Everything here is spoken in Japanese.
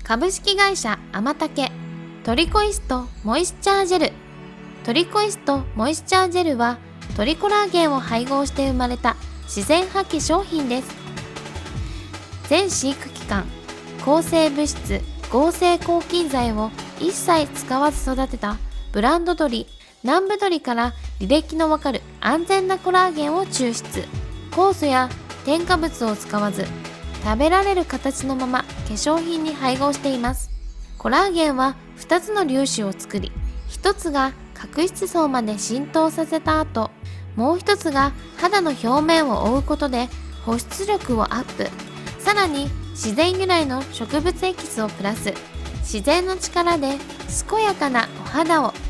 株式会社アマタケトリコイストモイスチャージェル。トリコイストモイスチャージェルはトリコラーゲンを配合して生まれた自然発揮商品です。全飼育期間抗生物質合成抗菌剤を一切使わず育てたブランド鶏南部鶏から履歴のわかる安全なコラーゲンを抽出。酵素や添加物を使わず食べられる形のまま化粧品に配合しています。コラーゲンは2つの粒子を作り、1つが角質層まで浸透させた後、もう1つが肌の表面を覆うことで保湿力をアップ。さらに自然由来の植物エキスをプラス。自然の力で健やかなお肌を